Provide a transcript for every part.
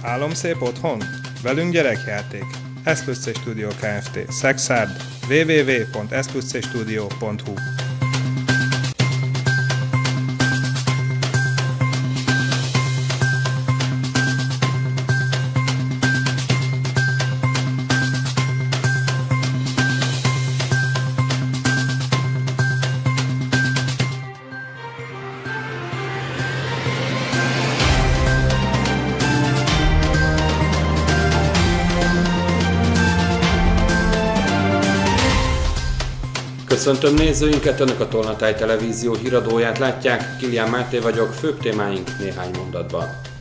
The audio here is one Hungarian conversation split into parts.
Álomszép otthon? Velünk gyerekjáték. S+C Studio Kft. Szexárd. www.splucstudio.hu. Köszöntöm nézőinket, Önök a Tolnatáj Televízió híradóját látják, Kilián Máté vagyok, főbb témáink néhány mondatban.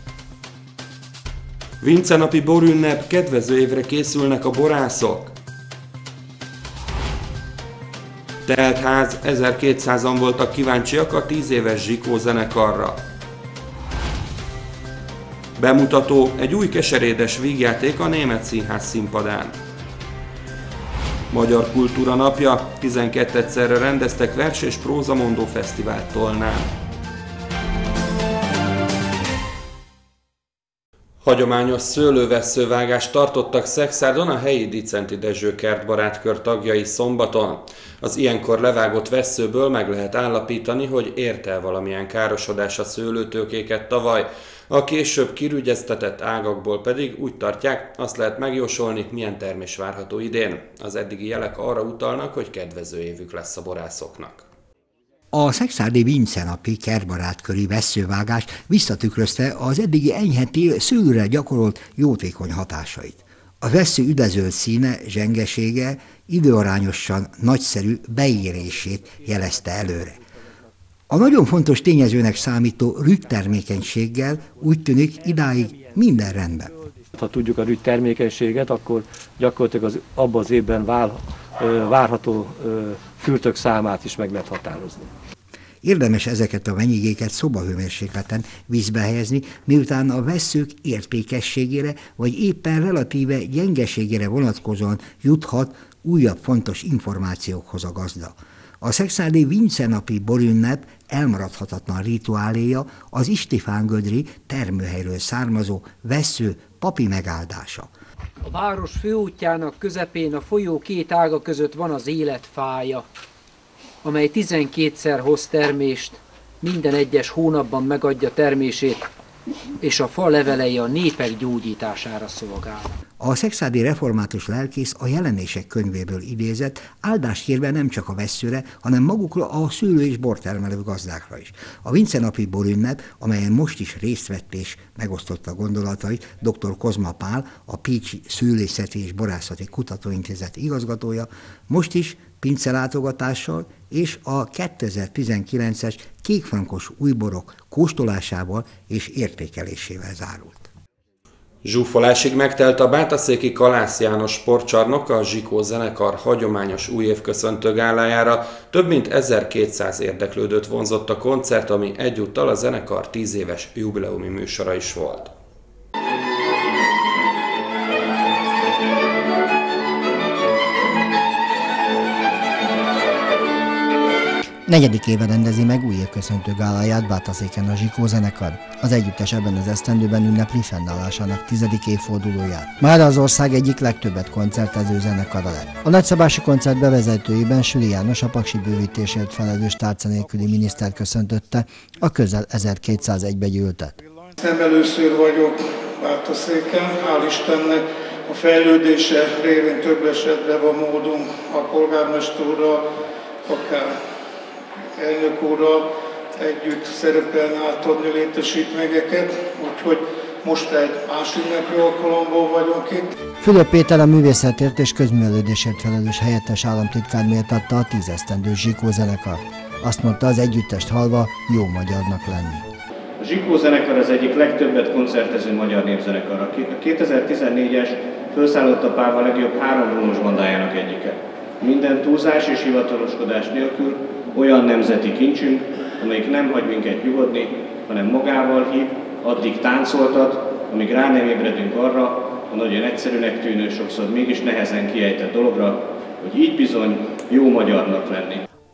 Vince napi borünnep, kedvező évre készülnek a borászok. Telt ház, 1200-an voltak kíváncsiak a 10 éves Zsikó zenekarra. Bemutató, egy új keserédes vígjáték a Német Színház színpadán. Magyar Kultúra Napja, 12-szerre rendeztek vers- és prózamondó fesztivált Tolnán. Hagyományos szőlővesszővágást tartottak Szexárdon a helyi Dicenti Dezső kertbarátkör tagjai szombaton. Az ilyenkor levágott vesszőből meg lehet állapítani, hogy ért el valamilyen károsodás a szőlőtőkéket tavaly. A később kirügyeztetett ágakból pedig úgy tartják, azt lehet megjósolni, milyen termés várható idén. Az eddigi jelek arra utalnak, hogy kedvező évük lesz a borászoknak. A szexárdi Vince napi kertbarátköri vesszővágás visszatükrözte az eddigi enyhe tél szőlőre gyakorolt jótékony hatásait. A vessző üdezölt színe, zsengesége időarányosan nagyszerű beérését jelezte előre. A nagyon fontos tényezőnek számító rügytermékenységgel úgy tűnik idáig minden rendben. Ha tudjuk a rügy termékenységet, akkor gyakorlatilag abban az évben várható fürtök számát is meg lehet határozni. Érdemes ezeket a mennyigéket szobahőmérsékleten vízbe helyezni, miután a vesszők értékességére vagy éppen relatíve gyengeségére vonatkozóan juthat újabb fontos információkhoz a gazda. A szexárdi Vince napi borünnep elmaradhatatlan rituáléja az István-gödri termőhelyről származó vessző papi megáldása. A város főútjának közepén a folyó két ága között van az élet fája, amely 12-szer hoz termést, minden egyes hónapban megadja termését, és a fa levelei a népek gyógyítására szolgál. A szexárdi református lelkész a Jelenések könyvéből idézett áldáskérve nem csak a vesszőre, hanem magukra a szőlő- és bortermelő gazdákra is. A Vince napi borünnep, amelyen most is részt vett és megosztotta gondolatait dr. Kozma Pál, a Pécsi Szőlészeti és Borászati Kutatóintézet igazgatója, most is pincelátogatással és a 2019-es kékfrankos újborok kóstolásával és értékelésével zárult. Zsúfolásig megtelt a Bátaszéki Kalász János sportcsarnok a Zsikó zenekar hagyományos újévköszöntő gálájára. Több mint 1200 érdeklődőt vonzott a koncert, ami egyúttal a zenekar 10 éves jubileumi műsora is volt. Negyedik éve rendezi meg újévköszöntő gáláját Bátaszéken a Zsikó zenekar. Az együttes ebben az esztendőben ünnepli fennállásának 10. évfordulóját. Már az ország egyik legtöbbet koncertező zenekara lett. A nagyszabási koncert bevezetőjében Süli János, a paksi bővítésért felelős tárca nélküli miniszter köszöntötte a közel 1201 begyűltet. Nem először vagyok Bátaszéken, hál' Istennek a fejlődése révén több esetben van módunk a polgármester úrral, akár elnök úrral együtt szerepelni, átadni létesítményeket, úgyhogy most egy más ünnepi alkalomból vagyunk itt. Fülöp Péter a művészetért és közművelődésért felelős helyettes államtitkár méltatta a 10 esztendős Zsikó zenekar. Azt mondta, az együttest hallva jó magyarnak lenni. A Zsikó zenekar az egyik legtöbbet koncertező magyar népzenekar. A 2014-es Fölszállott Pálva legjobb 3 vonós bandájának egyike. Minden túlzás és hivataloskodás nélkül olyan nemzeti kincsünk, amelyik nem hagy minket nyugodni, hanem magával hív, addig táncoltat, amíg rá nem ébredünk arra, a nagyon egyszerűnek tűnő, sokszor mégis nehezen kiejtett dologra, hogy így bizony jó magyarnak lenni.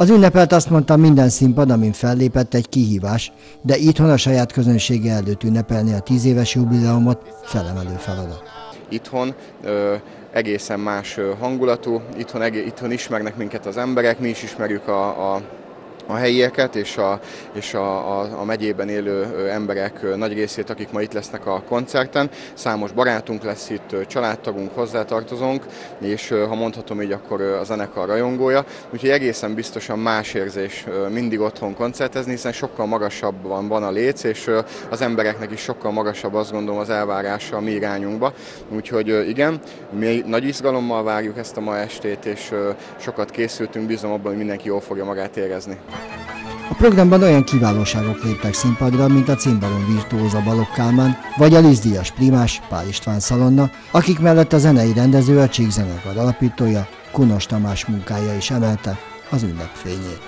Az ünnepelt azt mondta, minden színpad, amin fellépett, egy kihívás, de itthon a saját közönsége előtt ünnepelni a 10 éves jubileumot felemelő feladat. Itthon egészen más hangulatú, itthon ismernek minket az emberek, mi is ismerjük a helyieket és a megyében élő emberek nagy részét, akik ma itt lesznek a koncerten. Számos barátunk lesz itt, családtagunk, hozzátartozónk, és ha mondhatom így, akkor a zenekar rajongója. Úgyhogy egészen biztosan más érzés mindig otthon koncertezni, hiszen sokkal magasabban van a léc, és az embereknek is sokkal magasabb, azt gondolom, az elvárása a mi irányunkba. Úgyhogy igen, mi nagy izgalommal várjuk ezt a ma estét, és sokat készültünk, bízom abban, hogy mindenki jól fogja magát érezni. A programban olyan kiválóságok léptek színpadra, mint a cimbalom virtuóza Balogh Kálmán, vagy a Liszt-díjas primás Pál István Szalonna, akik mellett a zenei rendező, a Csíkzenekar alapítója, Kunos Tamás munkája is emelte az ünnep fényét.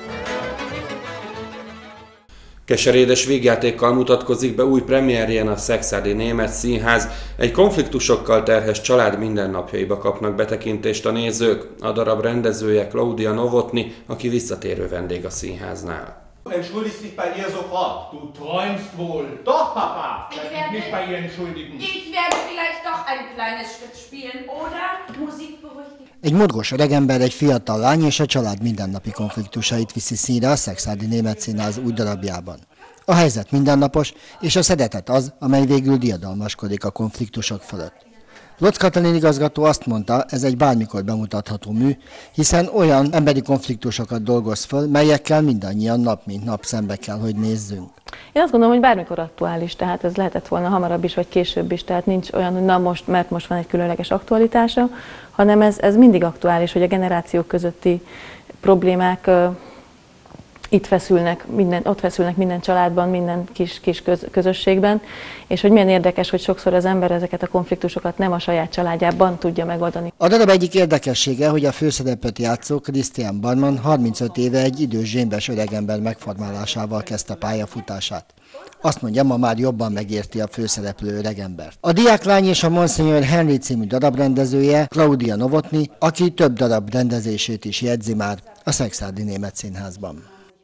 Keserédes vígjátékkal mutatkozik be új premierjén a Szekszárdi Német Színház. Egy konfliktusokkal terhes család mindennapjaiba kapnak betekintést a nézők. A darab rendezője Claudia Novotny, aki visszatérő vendég a színháznál. Entschuldigst dich bei ihr sofort. Du träumst wohl. Doch, Papa. Nicht bei ihr entschuldigen. Ich werde vielleicht doch ein kleines Stück spielen, oder? Musik beruhigt. Egy mozgós öregember, egy fiatal lány és a család mindennapi konfliktusait viszi színre a Szekszárdi Német Színház új darabjában. A helyzet mindennapos, és a szeretet az, amely végül diadalmaskodik a konfliktusok fölött. Lotz Katalin igazgató azt mondta, ez egy bármikor bemutatható mű, hiszen olyan emberi konfliktusokat dolgoz föl, melyekkel mindannyian nap mint nap szembe kell, hogy nézzünk. Én azt gondolom, hogy bármikor aktuális, tehát ez lehetett volna hamarabb is, vagy később is, tehát nincs olyan, hogy na most, mert most van egy különleges aktualitása, hanem ez mindig aktuális, hogy a generációk közötti problémák ott feszülnek minden családban, minden kis közösségben, és hogy milyen érdekes, hogy sokszor az ember ezeket a konfliktusokat nem a saját családjában tudja megoldani. A darab egyik érdekessége, hogy a főszerepet játszó Christian Barman 35 éve egy idős zsémbes öregember megformálásával kezdte pályafutását. Azt mondja, ma már jobban megérti a főszereplő öregembert. A Diáklány és a Monseigneur Henry című darabrendezője Claudia Novotny, aki több darab rendezését is jegyzi már a Szekszárdi Német Színházban.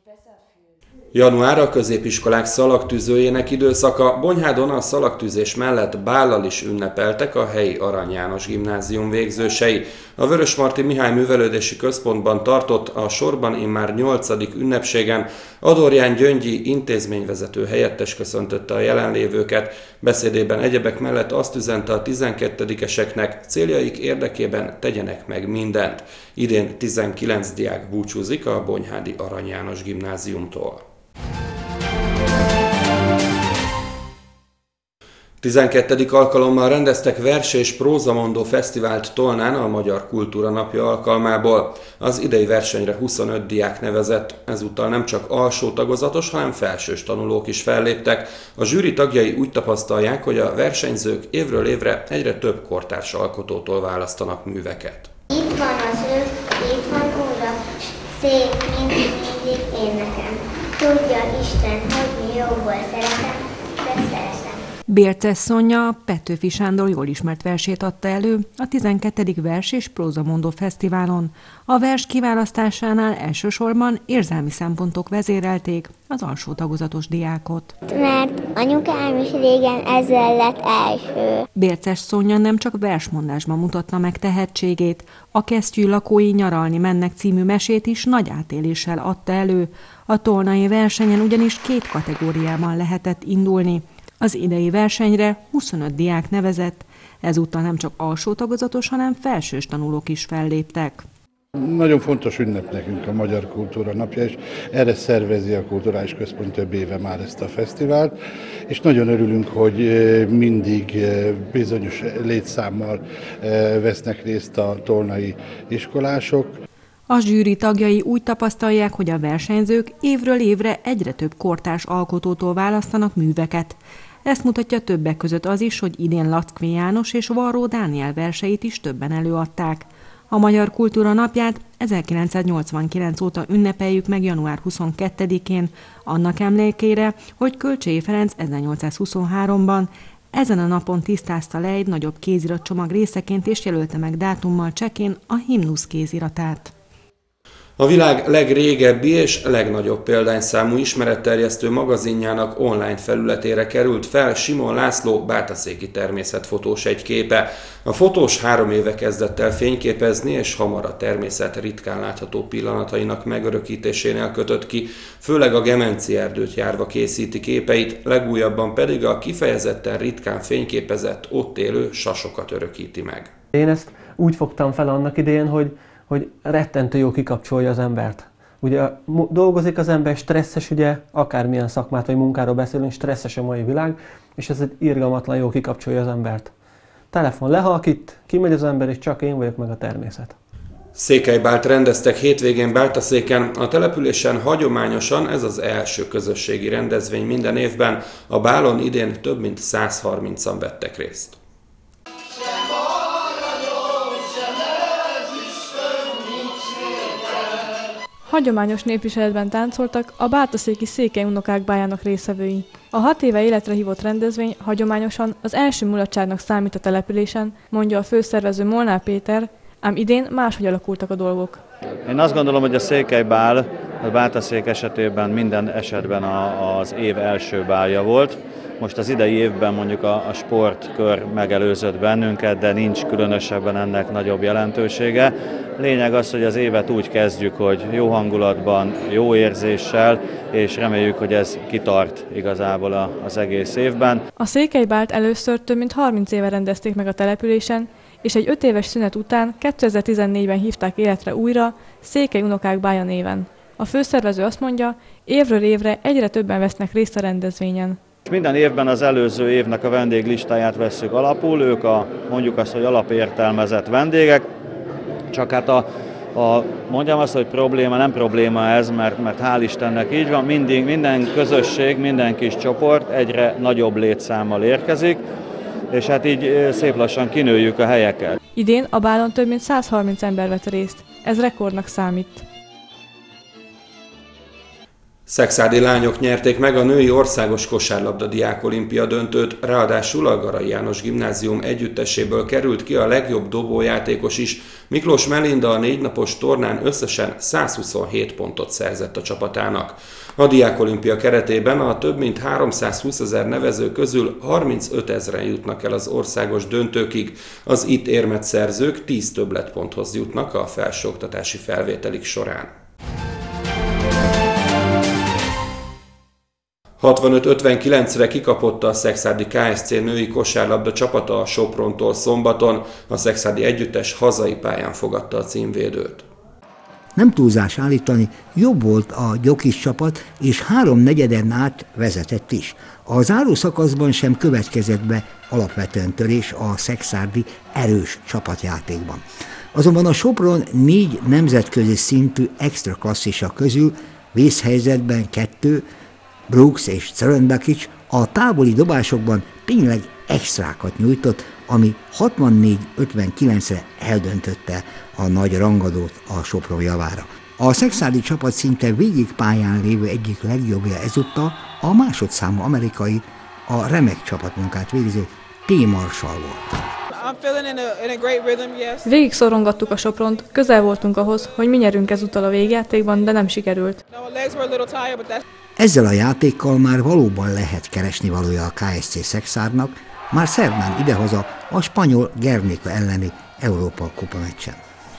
Január a középiskolák szalagtűzőjének időszaka. Bonyhádon a szalagtűzés mellett bállal is ünnepeltek a helyi Arany János Gimnázium végzősei. A Vörösmarty Mihály Művelődési Központban tartott a sorban immár 8. ünnepségen Adorján Gyöngyi intézményvezető helyettes köszöntötte a jelenlévőket. Beszédében egyebek mellett azt üzente a 12-eseknek, céljaik érdekében tegyenek meg mindent. Idén 19 diák búcsúzik a bonyhádi Arany János Gimnáziumtól. 12. alkalommal rendeztek vers- és prózamondó fesztivált Tolnán a Magyar Kultúra Napja alkalmából. Az idei versenyre 25 diák nevezett, ezúttal nem csak alsó tagozatos, hanem felsős tanulók is felléptek. A zsűri tagjai úgy tapasztalják, hogy a versenyzők évről évre egyre több kortárs alkotótól választanak műveket. Itt van az ő, itt van óra, szép, mindig énekem. Tudja Isten, hogy mi jóból szeretem, de szeretem. Bérces Szonya Petőfi Sándor jól ismert versét adta elő a 12. Vers- és Prózamondó Fesztiválon. A vers kiválasztásánál elsősorban érzelmi szempontok vezérelték az alsó tagozatos diákot. Mert anyukám is régen ezzel lett első. Bérces Szonya nem csak versmondásban mutatta meg tehetségét, a Kesztyű lakói nyaralni mennek című mesét is nagy átéléssel adta elő. A tolnai versenyen ugyanis 2 kategóriában lehetett indulni. Az idei versenyre 25 diák nevezett, ezúttal nem csak alsó tagozatos, hanem felsős tanulók is felléptek. Nagyon fontos ünnep nekünk a Magyar Kultúra Napja, és erre szervezi a Kulturális Központ több éve már ezt a fesztivált, és nagyon örülünk, hogy mindig bizonyos létszámmal vesznek részt a tolnai iskolások. A zsűri tagjai úgy tapasztalják, hogy a versenyzők évről évre egyre több kortárs alkotótól választanak műveket. Ezt mutatja többek között az is, hogy idén Lackvé János és Varró Dániel verseit is többen előadták. A Magyar Kultúra Napját 1989 óta ünnepeljük meg január 22-én, annak emlékére, hogy Kölcsey Ferenc 1823-ban ezen a napon tisztázta le egy nagyobb kéziratcsomag részeként és jelölte meg dátummal csekén a himnusz kéziratát. A világ legrégebbi és legnagyobb példányszámú ismeretterjesztő magazinjának online felületére került fel Simon László bátaszéki természetfotós egyképe. A fotós 3 éve kezdett el fényképezni, és hamar a természet ritkán látható pillanatainak megörökítésénél kötött ki, főleg a Gemenci erdőt járva készíti képeit, legújabban pedig a kifejezetten ritkán fényképezett, ott élő sasokat örökíti meg. Én ezt úgy fogtam fel annak idején, hogy rettentő jó kikapcsolja az embert. Ugye dolgozik az ember, stresszes, ugye, akármilyen szakmát vagy munkáról beszélünk, stresszes a mai világ, és ez egy irgalmatlan jó kikapcsolja az embert. Telefon lehalkít, kimegy az ember, és csak én vagyok meg a természet. Székelybált rendeztek hétvégén Báltaszéken, a településen hagyományosan ez az első közösségi rendezvény minden évben, a bálon idén több mint 130-an vettek részt. Hagyományos népviseletben táncoltak a báltaszéki székely unokák bájának résztvevői. A 6 éve életre hívott rendezvény hagyományosan az első mulatságnak számít a településen, mondja a főszervező Molnár Péter, ám idén máshogy alakultak a dolgok. Én azt gondolom, hogy a székelybál a Báltaszék esetében minden esetben az év első bálja volt. Most az idei évben mondjuk a sportkör megelőzött bennünket, de nincs különösebben ennek nagyobb jelentősége. Lényeg az, hogy az évet úgy kezdjük, hogy jó hangulatban, jó érzéssel, és reméljük, hogy ez kitart igazából az egész évben. A székelybált először több mint 30 éve rendezték meg a településen, és egy 5 éves szünet után 2014-ben hívták életre újra Székely unokák bája néven. A főszervező azt mondja, évről évre egyre többen vesznek részt a rendezvényen. Minden évben az előző évnek a vendéglistáját vesszük alapul, ők mondjuk azt, hogy alapértelmezett vendégek, csak hát mondjam azt, hogy nem probléma ez, mert hál' Istennek így van, minden közösség, minden kis csoport egyre nagyobb létszámmal érkezik, és hát így szép lassan kinőjük a helyeket. Idén a bálon több mint 130 ember vett részt, ez rekordnak számít. Szexárdi lányok nyerték meg a női országos kosárlabda diákolimpia döntőt, ráadásul a Garai János Gimnázium együtteséből került ki a legjobb dobójátékos is. Miklós Melinda a 4 napos tornán összesen 127 pontot szerzett a csapatának. A diákolimpia keretében a több mint 320 000 nevező közül 35 000-en jutnak el az országos döntőkig. Az itt érmet szerzők 10 többletponthoz jutnak a felsőoktatási felvételik során. 65-59-re kikapott a Szekszárdi KSC női kosárlabda csapata a Soprontól szombaton, a szekszárdi együttes hazai pályán fogadta a címvédőt. Nem túlzás állítani, jobb volt a Gyokis csapat, és 3/4 át vezetett is. A záró szakaszban sem következett be alapvetően törés a szekszárdi erős csapatjátékban. Azonban a Sopron 4 nemzetközi szintű extra klasszisa közül vészhelyzetben 2, Brooks és Czeröndakics a távoli dobásokban tényleg extrákat nyújtott, ami 64-59-re eldöntötte a nagy rangadót a Sopron javára. A szekszárdi csapat szinte végig pályán lévő egyik legjobbja ezúttal a másodszámú amerikai, a remek csapatmunkát végző T. Marshall volt. Végig szorongattuk a Sopront, közel voltunk ahhoz, hogy mi nyerünk ezúttal a végjátékban, de nem sikerült. Ezzel a játékkal már valóban lehet keresni valója a KSC Szekszárnak, már szerdán idehaza a spanyol Guernica elleni Európa-kupa meccsen.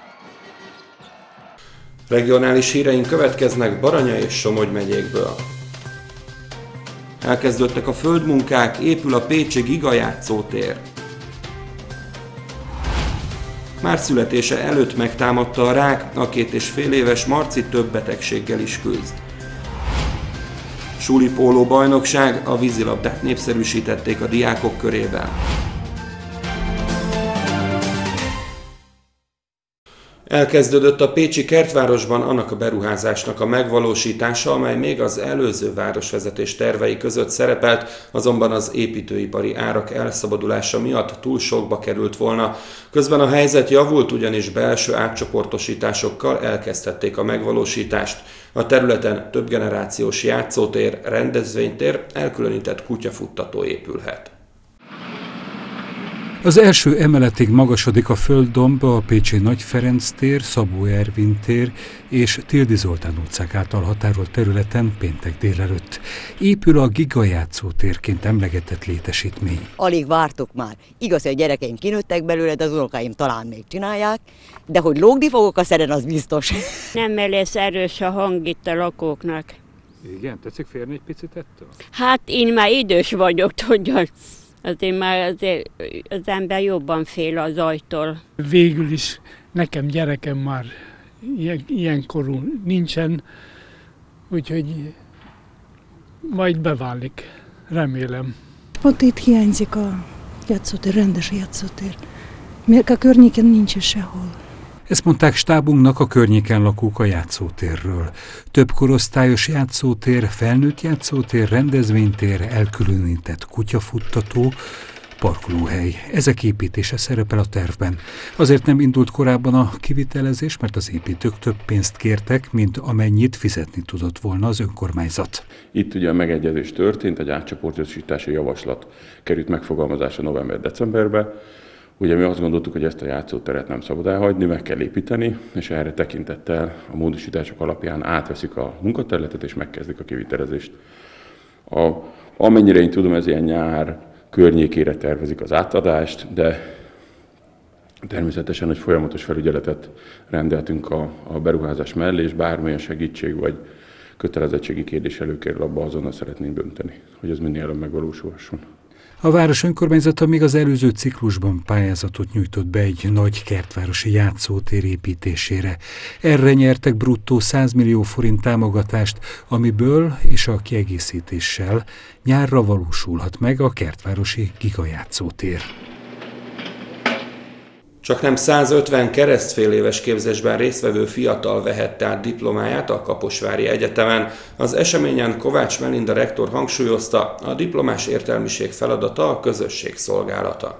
Regionális híreink következnek Baranya és Somogy megyékből. Elkezdődtek a földmunkák, épül a pécsi Giga játszótér. Már születése előtt megtámadta a rák, a 2,5 éves Marci több betegséggel is küzd. Suli póló bajnokság, a vízilabdát népszerűsítették a diákok körében. Elkezdődött a pécsi Kertvárosban annak a beruházásnak a megvalósítása, amely még az előző városvezetés tervei között szerepelt, azonban az építőipari árak elszabadulása miatt túl sokba került volna. Közben a helyzet javult, ugyanis belső átcsoportosításokkal elkezdhették a megvalósítást. A területen több generációs játszótér, rendezvénytér, elkülönített kutyafuttató épülhet. Az első emeletig magasodik a földdomb a pécsi Nagy Ferenc tér, Szabó Ervin tér és Tildy Zoltán utcák által határolt területen péntek délelőtt. Épül a gigajátszótérként emlegetett létesítmény. Alig vártuk már. Igaz, hogy a gyerekeim kinőttek belőle, de az unokáim talán még csinálják, de hogy lógni fogok a szeren, az biztos. Nem lesz erős a hang itt a lakóknak. Igen, tetszik férni egy picit ettől? Hát én már idős vagyok, tudja. Azért már az ember jobban fél az zajtól. Végül is nekem gyerekem már ilyen korú nincsen, úgyhogy majd beválik, remélem. Ott itt hiányzik a játszótér, rendes játszótér, mert a környéken nincs sehol. Ezt mondták stábunknak a környéken lakók a játszótérről. Több korosztályos játszótér, felnőtt játszótér, rendezvénytér, elkülönített kutyafuttató, parkolóhely. Ezek építése szerepel a tervben. Azért nem indult korábban a kivitelezés, mert az építők több pénzt kértek, mint amennyit fizetni tudott volna az önkormányzat. Itt ugye a megegyezés történt, egy átcsoportosítási javaslat került megfogalmazásra november-decemberben. Ugye mi azt gondoltuk, hogy ezt a játszóteret nem szabad elhagyni, meg kell építeni, és erre tekintettel a módosítások alapján átveszik a munkaterületet, és megkezdik a kivitelezést. Amennyire én tudom, ez ilyen nyár környékére tervezik az átadást, de természetesen, hogy folyamatos felügyeletet rendeltünk a beruházás mellé, és bármilyen segítség vagy kötelezettségi kérdés előkerül, abba azonnal szeretnénk dönteni, hogy ez minél előbb megvalósulhasson. A város önkormányzata még az előző ciklusban pályázatot nyújtott be egy nagy kertvárosi játszótér építésére. Erre nyertek bruttó 100 millió forint támogatást, amiből és a kiegészítéssel nyárra valósulhat meg a kertvárosi gigajátszótér. Csaknem 150 keresztféléves képzésben résztvevő fiatal vehette át diplomáját a Kaposvári Egyetemen. Az eseményen Kovács Melinda rektor hangsúlyozta, a diplomás értelmiség feladata a közösség szolgálata.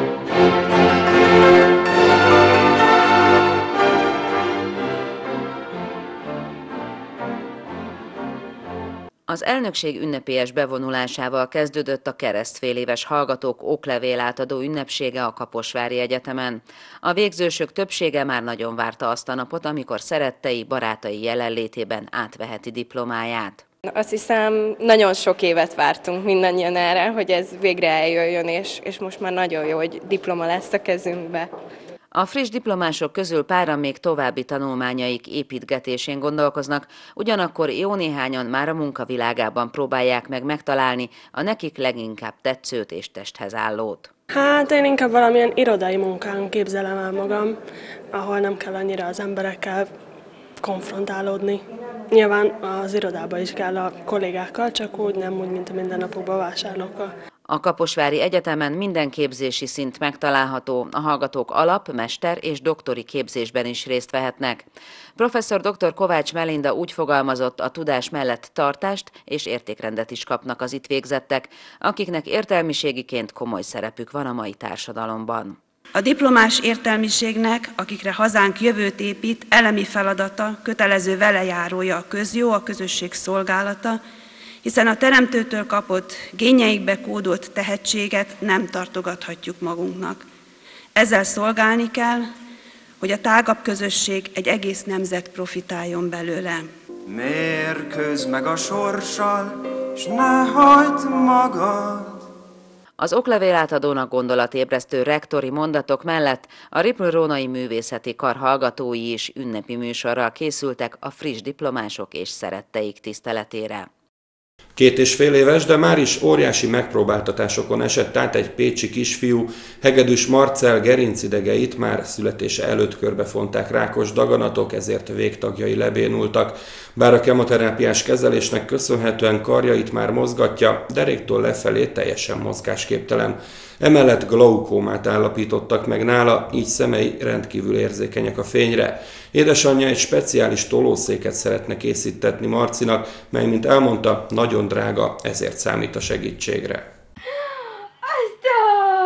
Az elnökség ünnepélyes bevonulásával kezdődött a keresztféléves hallgatók oklevél átadó ünnepsége a Kaposvári Egyetemen. A végzősök többsége már nagyon várta azt a napot, amikor szerettei, barátai jelenlétében átveheti diplomáját. Azt hiszem, nagyon sok évet vártunk mindannyian erre, hogy ez végre eljöjjön, és most már nagyon jó, hogy diploma lesz a kezünkbe. A friss diplomások közül páran még további tanulmányaik építgetésén gondolkoznak, ugyanakkor jó néhányan már a munkavilágában próbálják meg megtalálni a nekik leginkább tetszőt és testhez állót. Hát én inkább valamilyen irodai munkán képzelem el magam, ahol nem kell annyira az emberekkel konfrontálódni. Nyilván az irodában is kell a kollégákkal, csak úgy nem úgy, mint a mindennapokban vásárlókkal. A Kaposvári Egyetemen minden képzési szint megtalálható, a hallgatók alap-, mester- és doktori képzésben is részt vehetnek. Professzor dr. Kovács Melinda úgy fogalmazott, a tudás mellett tartást és értékrendet is kapnak az itt végzettek, akiknek értelmiségiként komoly szerepük van a mai társadalomban. A diplomás értelmiségnek, akikre hazánk jövőt épít, elemi feladata, kötelező velejárója a közjó, a közösség szolgálata, hiszen a Teremtőtől kapott, génjeikbe kódolt tehetséget nem tartogathatjuk magunknak. Ezzel szolgálni kell, hogy a tágabb közösség, egy egész nemzet profitáljon belőle. Mérkőzz meg a sorssal, s ne hagyd magad! Az oklevélátadónak gondolatébresztő rektori mondatok mellett a Ripl-Rónai Művészeti Kar hallgatói is ünnepi műsorral készültek a friss diplomások és szeretteik tiszteletére. 2,5 éves, de már is óriási megpróbáltatásokon esett át egy pécsi kisfiú. Hegedűs Marcell gerincidegeit már születése előtt körbefonták rákos daganatok, ezért végtagjai lebénultak. Bár a kemoterápiás kezelésnek köszönhetően karjait már mozgatja, deréktől lefelé teljesen mozgásképtelen. Emellett glaukómát állapítottak meg nála, így szemei rendkívül érzékenyek a fényre. Édesanyja egy speciális tolószéket szeretne készítetni Marcinak, mely, mint elmondta, nagyon drága, ezért számít a segítségre. Ő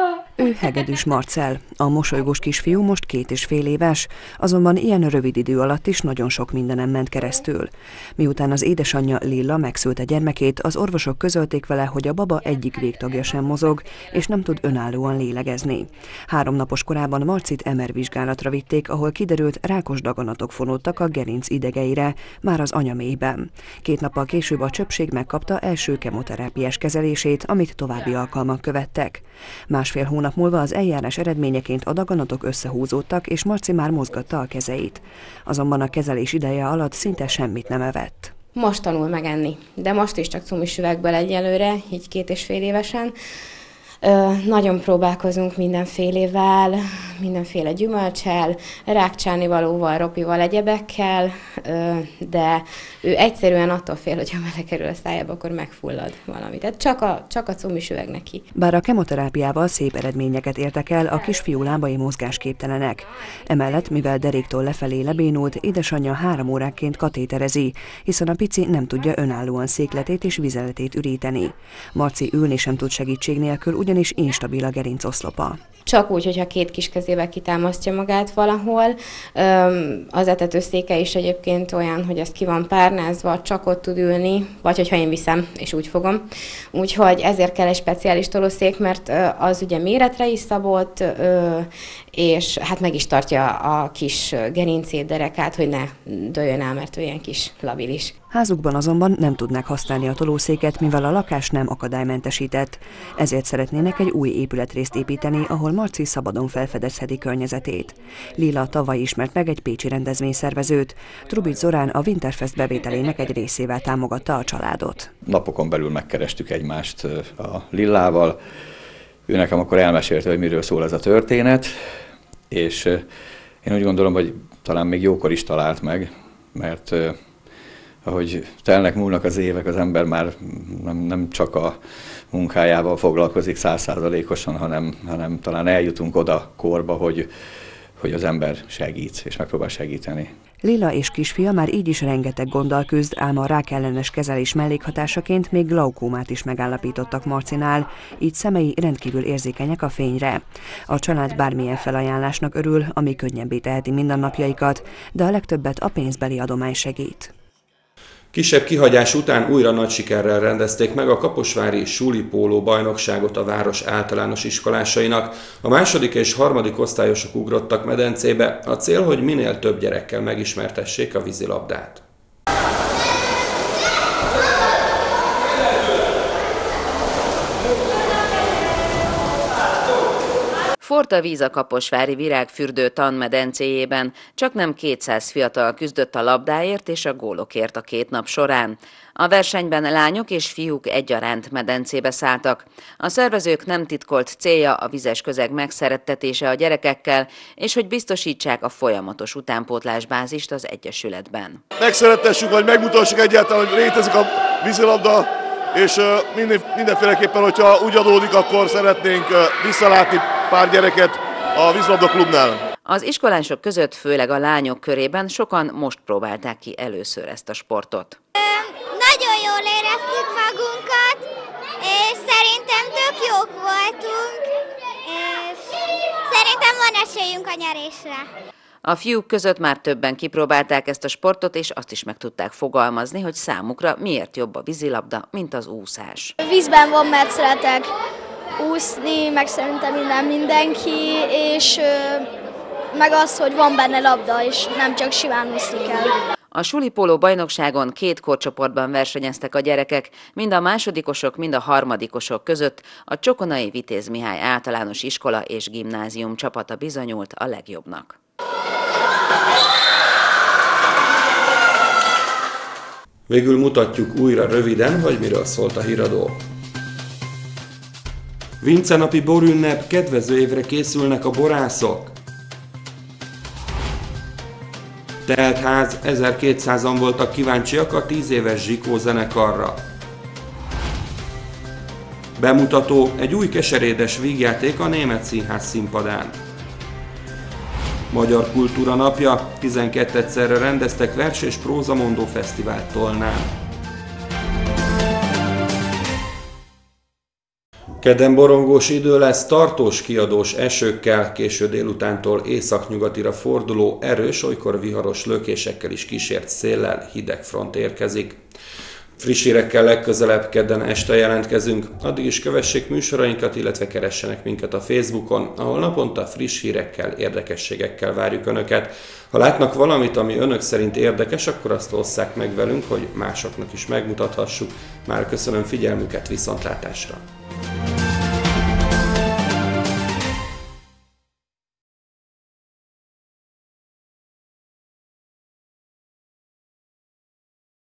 Ő Hegedűs Marcell. A mosolygós kisfiú most 2,5 éves, azonban ilyen rövid idő alatt is nagyon sok mindenem ment keresztül. Miután az édesanyja Lilla megszülte gyermekét, az orvosok közölték vele, hogy a baba egyik végtagja sem mozog, és nem tud önállóan lélegezni. 3 napos korában Marcit MR vizsgálatra vitték, ahol kiderült, rákos daganatok fonódtak a gerinc idegeire, már az anyaméhben. 2 nappal később a csöpség megkapta első kemoterápiás kezelését, amit további alkalmak követtek. 1,5 hónap múlva az eljárás eredményeként a daganatok összehúzódtak, és Marci már mozgatta a kezeit. Azonban a kezelés ideje alatt szinte semmit nem evett. Most tanul megenni, de most is csak cumis üvegből egyelőre, így 2,5 évesen. Nagyon próbálkozunk mindenfélével, mindenféle gyümölccsel, rákcsánivalóval, ropival, egyebekkel, de ő egyszerűen attól fél, hogy ha belekerül a szájába, akkor megfullad valami. Tehát csak a cumis üveg neki. Bár a kemoterápiával szép eredményeket értek el, a kisfiú lábai mozgásképtelenek. Emellett, mivel deréktől lefelé lebénult, édesanyja 3 óránként katéterezi, hiszen a pici nem tudja önállóan székletét és vizeletét üríteni. Marci ülni sem tud segítség nélkül, ugyanis instabil a gerincoszlopa. Csak úgy, hogyha 2 kis kezével kitámasztja magát valahol. Az etetőszéke is egyébként olyan, hogy ez ki van párnázva, csak ott tud ülni, vagy hogyha én viszem, és úgy fogom. Úgyhogy ezért kell egy speciális tolószék, mert az ugye méretre is szabott, és hát meg is tartja a kis gerincét, derekát, hogy ne dőljön el, mert olyan kis labilis. Házukban azonban nem tudnak használni a tolószéket, mivel a lakás nem akadálymentesített. Ezért szeretnének egy új épületrészt építeni, ahol Marci szabadon felfedezheti környezetét. Lilla tavaly ismert meg egy pécsi rendezvényszervezőt. Trubics Zorán a Winterfest bevételének egy részével támogatta a családot. Napokon belül megkerestük egymást a Lillával. Ő nekem akkor elmesélte, hogy miről szól ez a történet, és én úgy gondolom, hogy talán még jókor is talált meg, mert ahogy telnek, múlnak az évek, az ember már nem csak a munkájával foglalkozik 100%-osan, hanem talán eljutunk oda korba, hogy az ember segít, és megpróbál segíteni. Lilla és kisfia már így is rengeteg gonddal küzd, ám a rákellenes kezelés mellékhatásaként még glaukómát is megállapítottak Marcinál, így szemei rendkívül érzékenyek a fényre. A család bármilyen felajánlásnak örül, ami könnyebbé teheti mindennapjaikat, de a legtöbbet a pénzbeli adomány segít. Kisebb kihagyás után újra nagy sikerrel rendezték meg a kaposvári súlipóló bajnokságot a város általános iskolásainak. A 2. és 3. osztályosok ugrottak medencébe, a cél, hogy minél több gyerekkel megismertessék a vízilabdát. Forrt a víz a kaposvári Virágfürdő tanmedencéjében, csaknem 200 fiatal küzdött a labdáért és a gólokért a 2 nap során. A versenyben lányok és fiúk egyaránt medencébe szálltak. A szervezők nem titkolt célja a vizes közeg megszerettetése a gyerekekkel, és hogy biztosítsák a folyamatos utánpótlásbázist az egyesületben. Megszerettessük, vagy megmutassuk egyáltalán, hogy létezik a vízilabda, és mindenféleképpen, hogyha úgy adódik, akkor szeretnénk visszalátni pár gyereket a vízilabda klubnál. Az iskolások között, főleg a lányok körében sokan most próbálták ki először ezt a sportot. Nagyon jól éreztük magunkat, és szerintem tök jók voltunk, és szerintem van esélyünk a nyerésre. A fiúk között már többen kipróbálták ezt a sportot, és azt is meg tudták fogalmazni, hogy számukra miért jobb a vízilabda, mint az úszás. Vízben van, mert szeretek úszni, meg szerintem mindenki, és meg az, hogy van benne labda, és nem csak simán úszni kell. A súlipóló bajnokságon 2 korcsoportban versenyeztek a gyerekek, mind a másodikosok, mind a harmadikosok között a Csokonai Vitéz Mihály általános iskola és gimnázium csapata bizonyult a legjobbnak. Végül mutatjuk újra röviden, hogy miről szólt a híradó. Vincenapi borünnep, kedvező évre készülnek a borászok. Telt ház, 1200-an voltak kíváncsiak a 10 éves Zsikó zenekarra. Bemutató, egy új keserédes vígjáték a Német Színház színpadán. Magyar Kultúra Napja, 12-szerre rendeztek vers- és prózamondó fesztivált Tolnán. Kedden borongós idő lesz, tartós kiadós esőkkel, késő délutántól északnyugatira forduló, erős, olykor viharos lökésekkel is kísért széllel hideg front érkezik. Friss hírekkel legközelebb kedden este jelentkezünk, addig is kövessék műsorainkat, illetve keressenek minket a Facebookon, ahol naponta friss hírekkel, érdekességekkel várjuk Önöket. Ha látnak valamit, ami Önök szerint érdekes, akkor azt osszák meg velünk, hogy másoknak is megmutathassuk. Már köszönöm figyelmüket, viszontlátásra!